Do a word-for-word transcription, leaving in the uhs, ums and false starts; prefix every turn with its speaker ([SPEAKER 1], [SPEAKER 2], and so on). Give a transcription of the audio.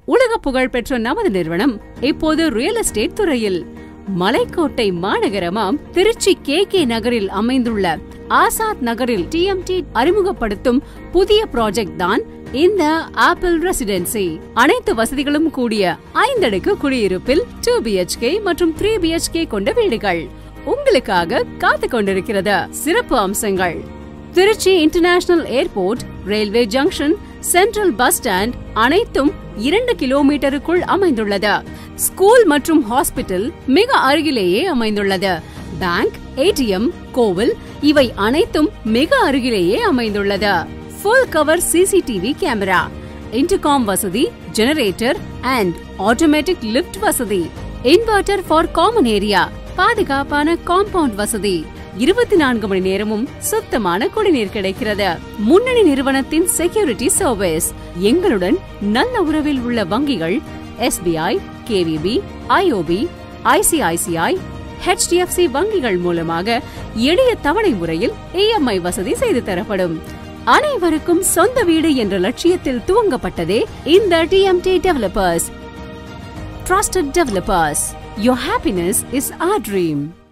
[SPEAKER 1] உலக புகழ் பெற்ற நமது நிறுவனம் இப்போது ரியல் எஸ்டேட் துறையில் மலைக்கோட்டை மாநகரமாம் திருச்சி கே கே நகரில் அமைந்துள்ள ஆசாத் நகரில் டி எம் டி அறிமுகப்படுத்தும் புதிய ப்ராஜெக்ட் தான் இந்த ஆப்பிள் ரெசிடென்சி. அனைத்து வசதிகளும் கூடிய ஐந்தடுக்கு குடியிருப்பில் டூ பி எச் கே மற்றும் த்ரீ பி எச் கே கொண்ட வீடுகள் உங்களுக்காக காத்து கொண்டிருக்கிறது. சிறப்பு அம்சங்கள்: Trichy international airport, railway junction, central bus stand அனைத்தும் இரண்டு கிலோமீட்டருக்குள் அமைந்துள்ளது. ஸ்கூல் மற்றும் ஹாஸ்பிட்டல் மிக அருகிலேயே அமைந்துள்ளது. பேங்க், ஏடிஎம், கோவில் இவை அனைத்தும் மிக அருகிலேயே அமைந்துள்ளது. Full cover CCTV camera, intercom வசதி, ஜெனரேட்டர் அண்ட் ஆட்டோமேட்டிக் லிஃப்ட் வசதி, இன்வெர்டர் ஃபார் காமன் ஏரியா, பாதுகாப்பான காம்பவுண்ட் வசதி, இருபத்தி நான்கு மணி நேரமும் சுத்தமான குடிநீர் கிடைக்கிறது. முன்னணி நிறுவனத்தின் செக்யூரிட்டி சர்வீஸ். எங்களுடன் நல்ல உறவில் உள்ள வங்கிகள் S B I, K V B, I O B, I C I C I, H D F C வங்கிகள் மூலமாக எளிய தவணை முறையில் இ எம் ஐ வசதி செய்து தரப்படும். அனைவருக்கும் சொந்த வீடு என்ற லட்சியத்தில் துவங்கப்பட்டதே இந்த T M T developers. Trusted developers. Your happiness is our dream.